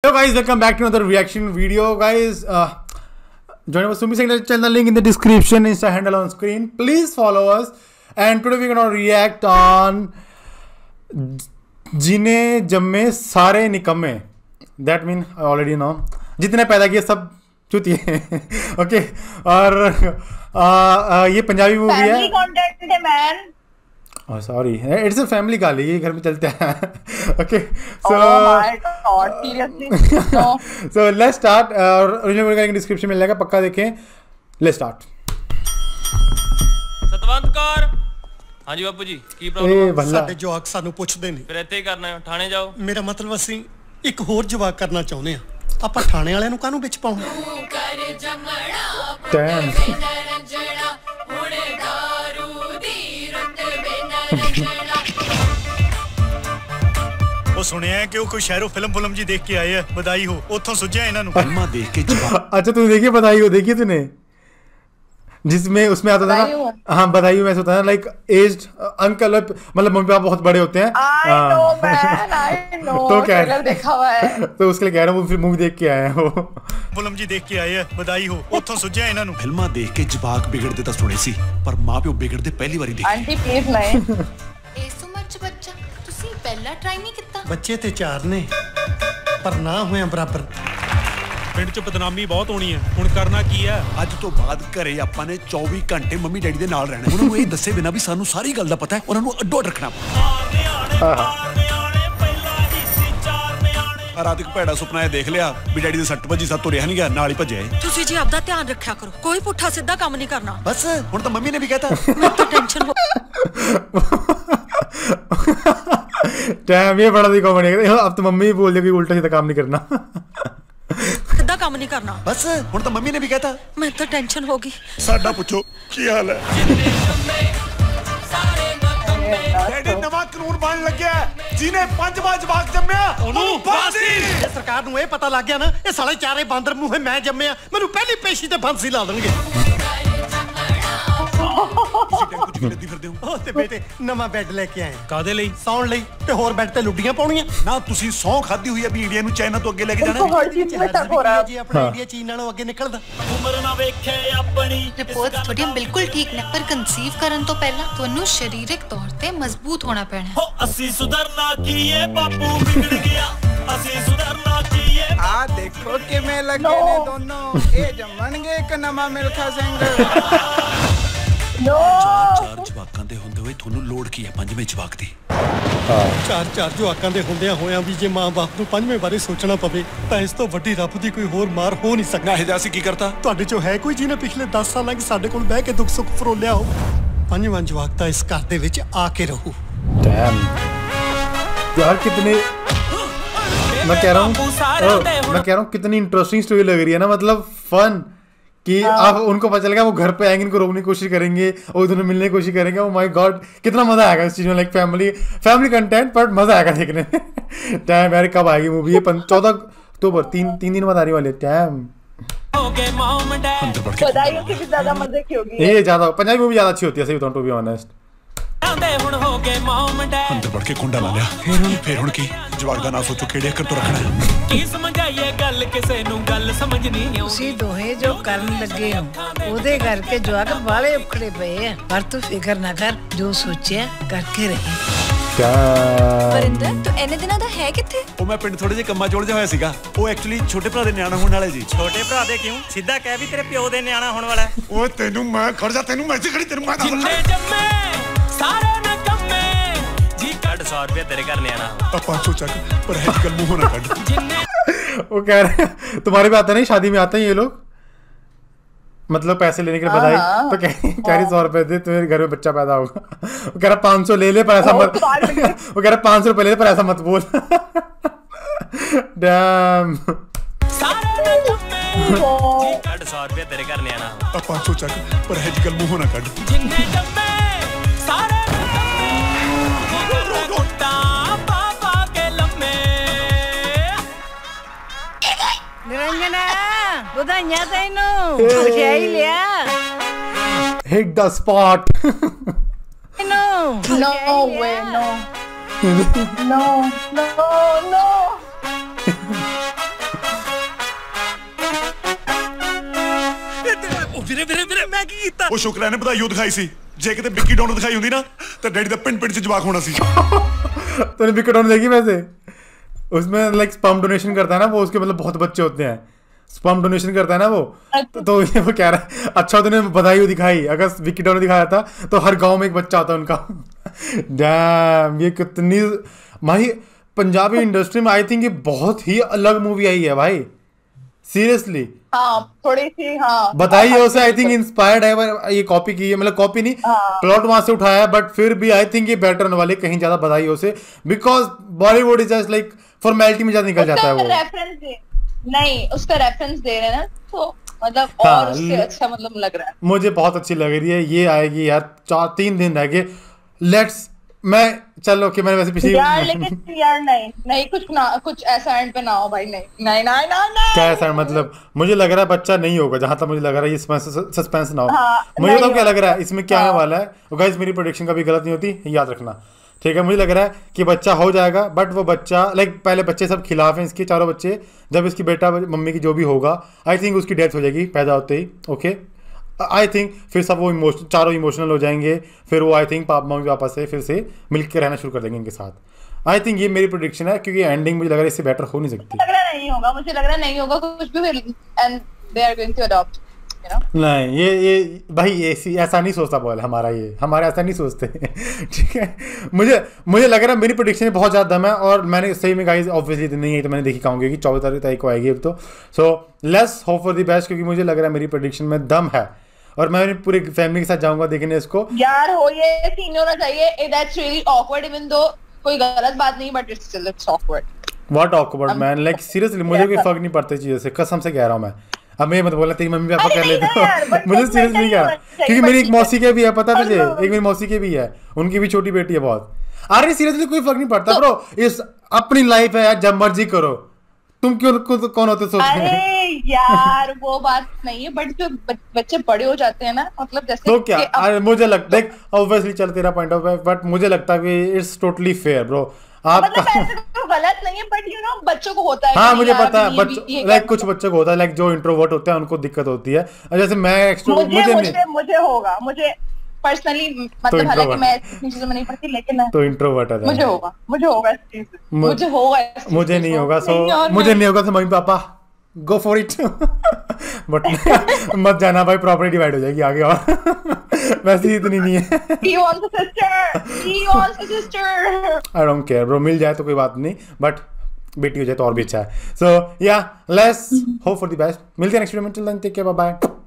So guys, welcome back to another reaction video. Guys, join our Sumi Signal channel, link in the description, Insta handle on screen. Please follow us. And today we're gonna react on जिन्हें जम्मे सारे निकम्मे. That mean I already know. जितने पैदा किए सब चूतिए. Okay. और ये पंजाबी मूवी है. Family content है man. Oh sorry, it's a family गाली, ये घर में चलते हैं. Okay, so oh my god, seriously no. So let's start. Original video का लिंक डिस्क्रिप्शन में मिलेगा, पक्का देखें. Let's start. सतवंत कौर, हाँ जी बापू जी, की प्रॉब्लम? ਸਾਡੇ ਜਵਾਕ ਸਾਨੂੰ ਪੁੱਛਦੇ ਨੇ, ਫਿਰ ਇੱਥੇ ਹੀ ਕਰਨਾ ਹੈ, ਥਾਣੇ ਜਾਓ. ਮੇਰਾ ਮਤਲਬ ਅਸੀਂ ਇੱਕ ਹੋਰ ਜਵਾਕ ਕਰਨਾ ਚਾਹੁੰਦੇ ਆ. ਆਪਾਂ ਥਾਣੇ ਵਾਲਿਆਂ ਨੂੰ ਕਾਹਨੂੰ ਵਿੱਚ ਪਾਉਣਾ? ਉਹ ਸੁਣਿਆ ਕਿ ਉਹ ਕੋਈ ਸ਼ਹਿਰੋਂ ਫਿਲਮ ਜੀ देख के आए हैं, बधाई हो. ਉੱਥੋਂ ਸੁਝਿਆ ਇਹਨਾਂ ਨੂੰ ਫਿਲਮਾਂ ਦੇਖ ਕੇ ਜਵਾਕ. अच्छा तूने देखी बधाई हो? देखी तूने? जिसमें उसमें आता था ना, हाँ बधाई हो, ऐसा होता है लाइक एज्ड अंकल, मतलब मम्मी पापा बहुत बड़े होते हैं. I know, तो क्या ट्रेलर देखा हुआ है. तो उसके लिए कह रहा हूँ, फिर मूवी देख के आए हैं वो. ਫਿਲਮ ਜੀ देख के आए हैं, बधाई हो. ਉੱਥੋਂ ਸੁਝਿਆ ਇਹਨਾਂ ਨੂੰ ਫਿਲਮਾਂ ਦੇਖ ਕੇ ਜਵਾਕ ਵਿਗੜਦੇ ਤਾਂ ਸੁਣੇ ਸੀ, ਪਰ ਮਾਪਿਓ ਵਿਗੜਦੇ ਪਹਿਲੀ ਵਾਰੀ ਦੇਖੇ. ਆਂਟੀ ਪਲੀਜ਼ ਨਹੀਂ. ਇਸ ਉਮਰ ਚ ਬੱਚਾ ਤੁਸੀਂ ਪਹਿਲਾਂ ਟਰਾਈ ਨਹੀਂ ਕੀਤਾ? ਬੱਚੇ ਤੇ ਚਾਰ ਨੇ ਪਰ ਨਾ ਹੋਇਆ ਬਰਾਬਰ. ਪਿੰਡ ਚ ਬਦਨਾਮੀ ਬਹੁਤ ਹੋਣੀ ਹੈ, ਹੁਣ ਕਰਨਾ ਕੀ ਹੈ? ਅੱਜ ਤੋਂ ਬਾਅਦ ਘਰੇ ਆਪਾਂ ਨੇ 24 ਘੰਟੇ ਮੰਮੀ ਡੈਡੀ ਦੇ ਨਾਲ ਰਹਿਣਾ. ਉਹਨਾਂ ਨੂੰ ਇਹ ਦੱਸੇ ਬਿਨਾ ਵੀ ਸਾਨੂੰ ਸਾਰੀ ਗੱਲ ਦਾ ਪਤਾ ਹੈ, ਉਹਨਾਂ ਨੂੰ ਅੱਡੋ ਅੱਡ ਰੱਖਣਾ. ਰਾਤ ਇੱਕ ਭੈੜਾ ਸੁਪਨਾ ਇਹ ਦੇਖ ਲਿਆ ਵੀ ਡੈਡੀ ਦੇ ਸੱਟ ਵੱਜੀ, ਸੱਤ ਤੁਰਿਆ ਨਹੀਂ ਗਿਆ, ਨਾਲ ਹੀ ਭੱਜਿਆ. ਤੁਸੀਂ ਜੀ ਆਪਦਾ ਧਿਆਨ ਰੱਖਿਆ ਕਰੋ, ਕੋਈ ਪੁੱਠਾ ਸਿੱਧਾ ਕੰਮ ਨਹੀਂ ਕਰਨਾ. ਬਸ ਹੁਣ ਤਾਂ ਮੰਮੀ ਨੇ ਵੀ ਕਹਿਤਾ. ਮੈਨੂੰ ਤਾਂ ਟੈਨਸ਼ਨ ਹੋ. टाइम ये बड़ा दी कॉमेडी है. अब तो मम्मी बोल दे कि उल्टा सीधा काम नहीं करना. ਸਿੱਧਾ ਕੰਮ ਨਹੀਂ ਕਰਨਾ. ਬਸ ਹੁਣ ਤਾਂ ਮੰਮੀ ਨੇ ਵੀ ਕਹਿਤਾ. ਮੈਨੂੰ ਤਾਂ ਟੈਨਸ਼ਨ ਹੋ ਗਈ. ਸਾਡਾ ਪੁੱਛੋ ਕੀ ਹਾਲ ਹੈ? ਡੈਡੀ ਨਵਾਂ ਕਾਨੂੰਨ ਬਣਨ ਲੱਗਿਆ, ਜਿਹਨੇ 5 ਵਾਰ ਜਵਾਕ ਜੰਮਿਆ ਉਹਨੂੰ ਫਾਂਸੀ. ਸਰਕਾਰ ਨੂੰ ਇਹ ਪਤਾ ਲੱਗ ਗਿਆ ਨਾ, ਇਹ ਸਾਲੇ ਚਾਰੇ ਬਾਂਦਰ ਮੂੰਹੇ ਮੈਂ ਜੰਮਿਆ, ਮੈਨੂੰ ਪਹਿਲੀ ਪੇਸ਼ੀ ਤੇ ਫਾਂਸੀ ਲਾ ਦੇਣਗੇ. ਲੱਦੀ ਫਿਰਦੇ ਹੋ ਤੇ ਬੇਟੇ ਨਵਾਂ ਬੈੱਡ ਲੈ ਕੇ ਆਏ. ਕਾਦੇ ਲਈ? ਸੌਣ ਲਈ. ਤੇ ਹੋਰ ਬੈੱਡ ਤੇ ਲੁੱਡੀਆਂ ਪਾਉਣੀਆਂ ਨਾ? ਤੁਸੀਂ ਸੌਂ ਖਾਦੀ ਹੋਈ ਹੈ ਵੀ ਇੰਡੀਆ ਨੂੰ ਚਾਈਨਾ ਤੋਂ ਅੱਗੇ ਲੈ ਕੇ ਜਾਣਾ. ਹਰ ਚੀਜ਼ ਵਿੱਚ ਤੱਕ ਹੋ ਰਹਾ ਜੀ ਆਪਣਾ ਇੰਡੀਆ ਚੀਨ ਨਾਲੋਂ ਅੱਗੇ ਨਿਕਲਦਾ. ਉਮਰ ਨਾ ਵੇਖੇ ਆਪਣੀ. ਰਿਪੋਰਟ ਤੁਹਾਡੀਆਂ ਬਿਲਕੁਲ ਠੀਕ ਨੇ, ਪਰ ਕਨਸੀਵ ਕਰਨ ਤੋਂ ਪਹਿਲਾਂ ਤੁਹਾਨੂੰ ਸਰੀਰਕ ਤੌਰ ਤੇ ਮਜ਼ਬੂਤ ਹੋਣਾ ਪੈਣਾ. ਹੋ ਅਸੀਂ ਸੁਧਰਨਾ ਕੀਏ, ਬਾਪੂ ਵਿਗੜ ਗਿਆ, ਅਸੀਂ ਸੁਧਰਨਾ ਕੀਏ. ਆ ਦੇਖੋ ਕਿਵੇਂ ਲੱਗੇ ਨੇ ਦੋਨੋਂ, ਇਹ ਜੰਮਣਗੇ ਇੱਕ ਨਵਾਂ ਮਿਲਖਾ ਸਿੰਘ. ਚਾਰ ਜਵਾਕਾਂ ਦੇ ਹੁੰਦੇ ਹੋਏ ਤੁਹਾਨੂੰ ਲੋੜ ਕੀ ਹੈ ਪੰਜਵੇਂ ਜਵਾਕ ਦੀ? ਚਾਰ ਜਵਾਕਾਂ ਦੇ ਹੁੰਦਿਆਂ ਹੋਇਆਂ ਵੀ ਜੇ ਮਾਂ-ਬਾਪ ਨੂੰ ਪੰਜਵੇਂ ਬਾਰੇ ਸੋਚਣਾ ਪਵੇ ਤਾਂ ਇਸ ਤੋਂ ਵੱਡੀ ਰੱਬ ਦੀ ਕੋਈ ਹੋਰ ਮਾਰ ਹੋ ਨਹੀਂ ਸਕਦਾ. ਇਹ ਅਸੀਂ ਕੀ ਕਰਤਾ? ਤੁਹਾਡੇ ਚੋਂ ਹੈ ਕੋਈ ਜਿਹਨੇ ਪਿਛਲੇ 10 ਸਾਲਾਂ ਕਿ ਸਾਡੇ ਕੋਲ ਬਹਿ ਕੇ ਦੁੱਖ ਸੁੱਖ ਫਰੋਲਿਆ ਹੋ? ਪੰਜਵਾਂ ਜਵਾਕ ਤਾਂ ਇਸ ਘਰ ਦੇ ਵਿੱਚ ਆ ਕੇ ਰਹੂ. यार कितने मैं कह रहा हूँ कितनी इंटरेस्टिंग स्टोरी लग रही है ना, मतलब फन कि आप उनको पता चलेगा, वो घर पे आएंगे, इनको रोकने की कोशिश करेंगे और दोनों मिलने की कोशिश करेंगे. ओ माय गॉड, कितना मजा आएगा इस चीज में, लाइक फैमिली कंटेंट, बट मजा आएगा देखने में. टाइम यार कब आएगी मूवी? ये 14 अक्टूबर, तीन दिन बाद आने वाले. टाइम बधाई की भी ज्यादा मजे की होगी. ये ज्यादा पंजाबी मूवी ज्यादा अच्छी होती है, सही बताऊं टू बी ऑनेस्ट. अंदर बढ़ के कुंडा ला लिया, फिर हुण की जवाक दा ना सोचो किहड़े अखर तो रखना है. ਕੀ ਸਮਝਾਈਏ ਗੱਲ, ਕਿਸੇ ਨੂੰ ਗੱਲ ਸਮਝ ਨਹੀਂ ਆਉਂਦੀ. ਤੁਸੀਂ ਦੋਹੇ ਜੋ ਕਰਨ ਲੱਗੇ ਹੋ ਉਹਦੇ ਕਰਕੇ ਜਵਾਕ ਬਾਲੇ ਉਖੜੇ ਪਏ ਆ, ਪਰ ਤੂੰ ਫਿਕਰ ਨਾ ਕਰ, ਜੋ ਸੋਚਿਆ ਕਰਕੇ ਰਹੀ. ਵਰਿੰਦਰ ਤੂੰ ਇਹਨੇ ਦਿਨਾਂ ਦਾ ਹੈ ਕਿੱਥੇ? ਉਹ ਮੈਂ ਪਿੰਡ ਥੋੜੇ ਜਿਹੇ ਕੰਮਾਂ ਚੋਲ ਜਿਹਾ ਹੋਇਆ ਸੀਗਾ. ਉਹ ਐਕਚੁਅਲੀ ਛੋਟੇ ਭਰਾ ਦੇ ਨਿਆਣਾ ਹੋਣ ਵਾਲੇ ਜੀ. ਛੋਟੇ ਭਰਾ ਦੇ ਕਿਉਂ? ਸਿੱਧਾ ਕਹਿ ਵੀ ਤੇਰੇ ਪਿਓ ਦੇ ਨਿਆਣਾ ਹੋਣ ਵਾਲਾ. ਓਏ ਤੈਨੂੰ ਮੈਂ ਖੜ ਜਾ, ਤੈਨੂੰ ਮੈਸੇਜ ਖੜੀ, ਤੈਨੂੰ ਮੈਂ ਜਿੰਨੇ ਜੰਮੇ ਸਾਰੇ ਨਕੰਮੇ ਜੀ ਕੱਢ 100 ਰੁਪਏ ਤੇਰੇ ਘਰ ਨਿਆਣਾ. 500 ਚੱਕ, ਪਰ ਹੈ ਗੱਲ ਮੂੰਹ ਨਾ ਕੱਢ. वो कह रहे हैं तुम्हारे पे आता नहीं, शादी में आते हैं ये लोग, मतलब पैसे लेने के लिए बधाई. तो कह रही 100 रुपए दे, तुम्हारे घर में बच्चा पैदा होगा. वो कह रहा 500 ले ले, पर ऐसा मत. वो कह रहा 500 रुपए ले ले, पर ऐसा मत बोल. डैम 100 ਰੁਪਏ ਤੇਰੇ ਘਰ ਨਿਆਣਾ. 500 ਚੱਕ, ਪਰ ਹੈ ਗੱਲ ਮੂੰਹ ਨਾ ਕੱਢ. ਜਿੰਨੇ ਜੰਮੇ ਸਾਰੇ ਨਿਰੰਜਨਾ ਵਧਾਈਆਂ ਤੈਨੂੰ, ਖੁਸ਼ਿਆ ਹੀ ਲਿਆ. Hit the spot. No way, no. No. ਵੀਰੇ ਵੀਰੇ ਵੀਰੇ ਮੈਂ ਕੀ ਕੀਤਾ? ਉਹ ਸ਼ੁਕਰ ਨੇ ਵਧਾਈ ਉਹ ਦਿਖਾਈ ਸੀ, ਜੇ ਕਿਤੇ ਵਿੱਕੀ ਡਾਊਨ ਦਿਖਾਈ ਹੁੰਦੀ ਨਾ ਤਾਂ ਡੈਡੀ ਦਾ ਪਿੰਡ ਚ ਜਵਾਕ ਹੋਣਾ ਸੀ। तूने विकेट डाउन देखी वैसे? उसमें लाइक स्पर्म डोनेशन करता है ना वो, उसके मतलब बहुत बच्चे होते हैं, स्पर्म डोनेशन करता है ना वो। तो ये वो कह रहा है अच्छा तूने बधाई दिखाई, अगर विकेट डाउन दिखाया था तो हर गांव में एक बच्चा होता उनका। डैम, ये कितनी भाई पंजाबी इंडस्ट्री में आई थिंक ये बहुत ही अलग मूवी आई है भाई, सीरियसली। हाँ थोड़ी सी, हाँ बताइए उसे आई थिंक इंस्पायर्ड है, ये कॉपी की है, मतलब कॉपी नहीं, प्लॉट वहां से उठाया है, बट फिर भी आई थिंक ये बेटर होने वाले, कहीं ज्यादा बधाई उसे, because Bollywood is just like formality में ज्यादा निकल जाता है वो। नहीं उसका रेफरेंस दे रहे हैं ना, तो मतलब और उससे अच्छा मतलब लग रहा है। मुझे बहुत अच्छी लग रही है, ये आएगी यार 3 दिन रह गए, लेट्स मैं चलो कि मैंने वैसे पिछली यार लेकिन यार नहीं कुछ ऐसा एंड पे ना हो भाई, नहीं क्या ऐसा मतलब, मुझे लग रहा है बच्चा नहीं होगा, जहां तक मुझे लग रहा है, ये सस्पेंस ना हो। मुझे तो क्या लग रहा है इसमें क्या आने वाला है, गाइस मेरी प्रेडिक्शन कभी गलत नहीं होती, याद रखना, ठीक है। मुझे लग रहा है कि बच्चा हो जाएगा, बट वो बच्चा लाइक पहले बच्चे सब खिलाफ हैं इसके, चारों बच्चे, जब इसकी बेटा मम्मी की जो भी होगा आई थिंक उसकी डेथ हो जाएगी पैदा होते ही, ओके आई थिंक फिर सब वो चारों इमोशनल हो जाएंगे, फिर वो आई थिंक मम्मी पापा से फिर से मिलकर रहना शुरू कर देंगे इनके साथ। आई थिंक ये मेरी प्रेडिक्शन है, क्योंकि एंडिंग मुझे लग रहा है इससे बेटर हो नहीं सकती। मुझे लग रहा नहीं होगा कुछ भी, and they are going to adopt, you know. नहीं ये भाई ऐसा नहीं सोचता बॉल, हमारा ऐसा नहीं सोचते। ठीक है, मुझे लग रहा है मेरी प्रेडिक्शन बहुत ज़्यादा दम है, और मैंने सही में गाइस ऑब्वियसली नहीं है तो मैंने देखी कहूँगी कि 24 तारीख को आएगी अब तो, so let's hope for the best, क्योंकि मुझे लग रहा है मेरी प्रेडिक्शन में दम है, और मैं पूरी फैमिली के साथ जाऊंगा देखने इसको। यार हो ये सीन होना चाहिए, that's really awkward, even though कोई गलत बात नहीं, but it's still it's awkward. What awkward man, like seriously मुझे कोई फर्क नहीं पड़ता चीज़ों से, कसम से कह रहा हूँ मैं। अब मैं मत बोलना तेरी मम्मी पापा कर लेते हो, मुझे सीरियसली नहीं कह रहा, क्योंकि मेरी एक मौसी के भी है, पता तुझे, एक मेरी मौसी के भी है, उनकी भी छोटी बेटी है बहुत। अरे सीरियसली कोई फर्क नहीं पड़ता ब्रो, इस अपनी लाइफ है यार, जब मर्जी करो, तुम क्यों कौन होते सोचते हैं? अरे यार वो बात नहीं है, बट जो बच्चे बड़े हो जाते हैं ना, मतलब जैसे तो क्या अरे मुझे लगता है ऑब्वियसली चल तेरा पॉइंट ऑफ व्यू, बट मुझे लगता है कि इट्स टोटली फेयर ब्रो, आपका मतलब तो गलत नहीं है, बट यू नो बच्चों को होता है। हाँ मुझे पता है, लाइक कुछ बच्चों को होता है, लाइक जो इंट्रोवर्ट होते हैं उनको दिक्कत होती है, जैसे मैं एक्सट्रोवर्ट, मुझे होगा, मुझे पर्सनली मतलब हालांकि मैं इतनी चीजों में नहीं पढ़ती, लेकिन तो इंट्रोवर्ट है, मुझे होगा मुझे नहीं होगा, सो मुझे नहीं होगा तो mummy papa go for it. But मत जाना भाई, प्रॉपर्टी डिवाइड हो जाएगी आगे, और वैसे ही इतनी नहीं है। He wants a sister. He wants a sister. I don't care bro, मिल जाए तो कोई बात नहीं, बट बेटी हो जाए तो और भी अच्छा है। So yeah let's hope for the best, मिलते हैं नेक्स्ट वीडियो में, till then take care, bye bye.